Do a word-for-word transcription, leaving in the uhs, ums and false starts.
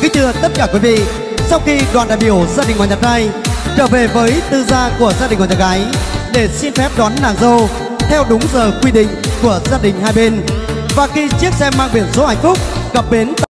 Kính thưa tất cả quý vị, sau khi đoàn đại biểu gia đình họ nhà trai trở về với tư gia của gia đình họ nhà gái để xin phép đón nàng dâu theo đúng giờ quy định của gia đình hai bên, và khi chiếc xe mang biển số hạnh phúc cập bến